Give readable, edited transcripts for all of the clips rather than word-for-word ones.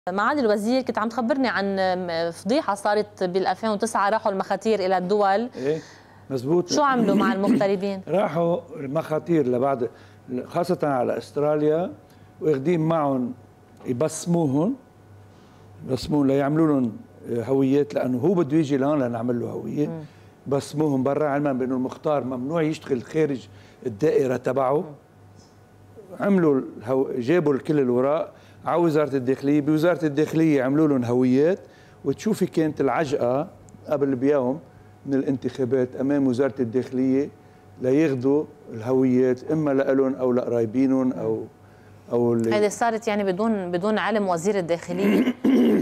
معالي الوزير، كنت عم تخبرني عن فضيحة صارت بال 2009، راحوا المخاتير إلى الدول. ايه مزبوط. شو عملوا مع المغتربين؟ راحوا المخاتير لبعض، خاصة على استراليا، واخدين معهم يبصموهم ليعملوا لهم هويات، لأنه هو بده يجي لهون لنعمل له هوية. بصموهم برا، علما بأنه المختار ممنوع يشتغل خارج الدائرة تبعه. عملوا جابوا الكل الوراء على وزارة الداخلية، بوزارة الداخلية عملوا لهم هويات. وتشوفي كانت العجقة قبل بيوم من الانتخابات أمام وزارة الداخلية لياخذوا الهويات، إما لهم أو لقرايبينهم أو هذه صارت يعني بدون علم وزير الداخلية.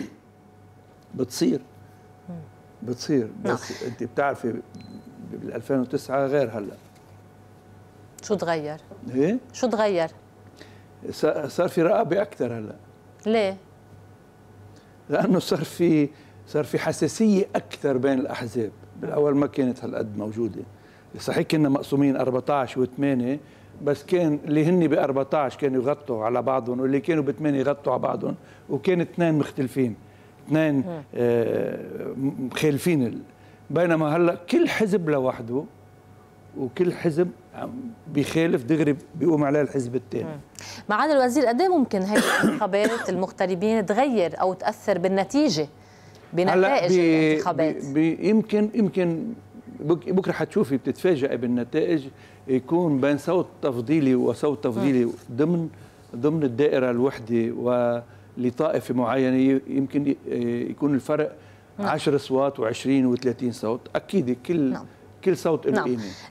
بتصير بس أنت بتعرفي بال 2009 غير هلا. شو تغير؟ ايه؟ شو تغير؟ صار في رقابة أكثر هلا. ليه؟ لأنه صار في حساسية أكثر بين الأحزاب. بالأول ما كانت هالقد موجودة. صحيح كنا مقسومين 14 و8، بس كان اللي هن ب 14 كانوا يغطوا على بعضهم، واللي كانوا ب8 يغطوا على بعضهم، وكان اثنين مختلفين، اثنين مخالفين. بينما هلا كل حزب لوحده، وكل حزب بيخالف دغري بيقوم عليه الحزب الثاني. معالي الوزير، قد ايه ممكن هي انتخابات المغتربين تغير او تاثر بالنتيجه، بنتائج الانتخابات؟ يمكن بكره حتشوفي بتتفاجئي بالنتائج، يكون بين صوت تفضيلي وصوت تفضيلي ضمن الدائره الوحده ولطائفه معينه، يمكن يكون الفرق 10 اصوات و20 و30 صوت. اكيد كل صوت له قيمه.